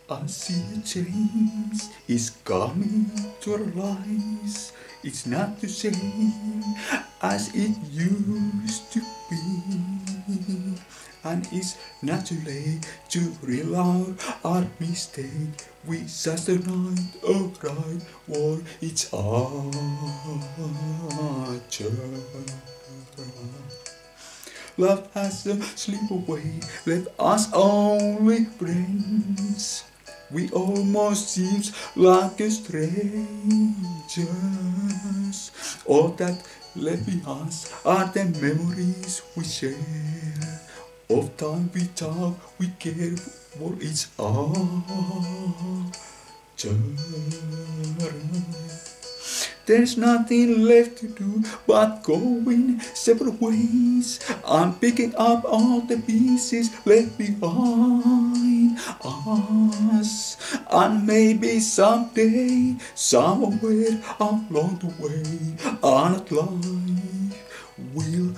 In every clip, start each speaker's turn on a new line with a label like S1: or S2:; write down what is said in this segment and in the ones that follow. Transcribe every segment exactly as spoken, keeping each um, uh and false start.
S1: I see a change is coming to our lives. It's not the same as it used to be. And it's not too late to realize our mistake. We just a night of right war. It's our turn. Love has to slip away, left us only friends. We almost seems like a strangers. All that left behind are the memories we share. Of time we talk, we care for each other. There's nothing left to do but going separate ways. I'm picking up all the pieces left behind us. And maybe someday, somewhere along the way, our life will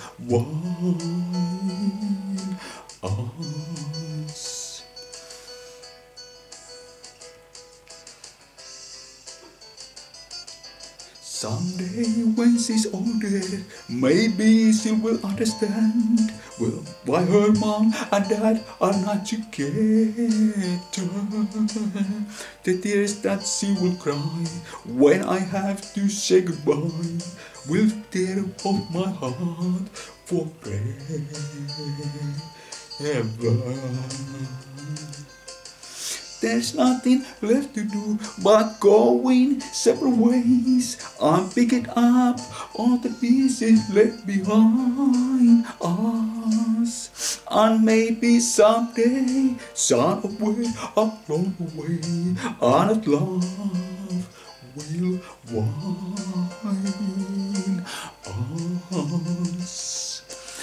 S1: wind us. Someday when she's older, maybe she will understand. Well, why her mom and dad are not together. The tears that she will cry when I have to say goodbye will tear off my heart forever. There's nothing left to do but going separate ways. I'm picking up all the pieces left behind us. And maybe someday, somewhere along the way, our love will wind us.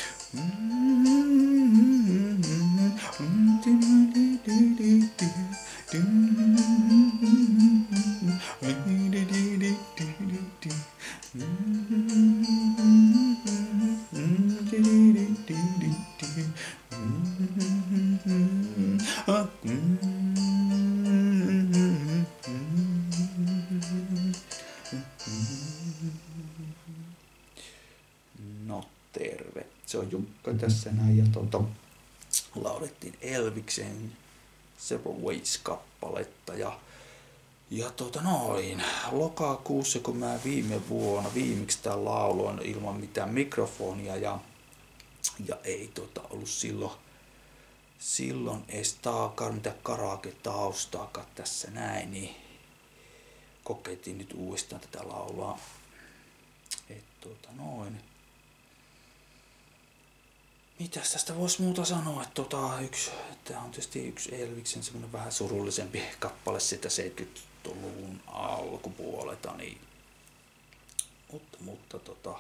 S1: No terve, se on Jukka tässä näin ja tuota, laulettiin Elviksen Several Ways-kappaletta ja, ja tuota noin, lokakuussa kun mä viime vuonna viimeksi tää lauloin ilman mitään mikrofonia ja, ja ei tuota ollut silloin, silloin edes taakaan mitä karaoke-taustaakaan tässä näin, niin kokeiltiin nyt uudestaan tätä laulaa. Et tuota noin. Mitäs tästä vois muuta sanoa, että tota, yksi, tää on tietysti yksi Elviksen semmonen vähän surullisempi kappale sitä seitsemänkymmentäluvun alkupuolelta, niin mutta, mutta tota,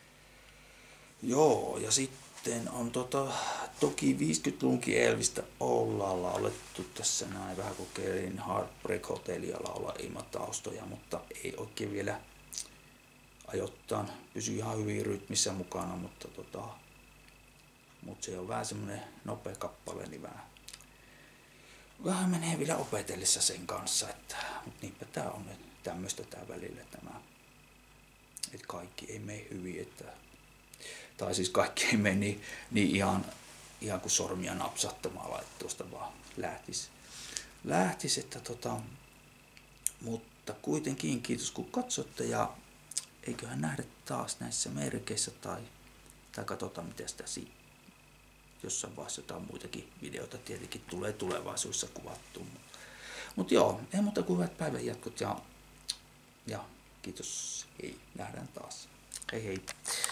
S1: joo, ja sitten on tota, toki viisikymmentäluvunkin Elvistä ollaan laulettu tässä näin, vähän kokeilin Heartbreak Hotelia laulaa ilman taustoja, mutta ei oikein vielä ajoittain pysy ihan hyvin rytmissä mukana, mutta tota, Mutta se on vähän semmonen nopea kappale, niin vähän, vähän menee vielä opetellessa sen kanssa, että mut niinpä tää on tämmöstä tää välillä tämä, että kaikki ei mene hyvin, että, tai siis kaikki ei mene niin, niin ihan, ihan kuin sormia napsattamalla, että tuosta vaan lähtis, lähtis että tota, mutta kuitenkin kiitos kun katsotte ja eiköhän nähdä taas näissä merkeissä tai, tai katsotaan mitä sitä siitä. Jossain vaiheessa jotain muitakin videoita tietenkin tulee tulevaisuudessa kuvattua. Mutta joo, ei muuta kuin hyvät päivän jatkot ja, ja kiitos. Hei, nähdään taas. Hei hei.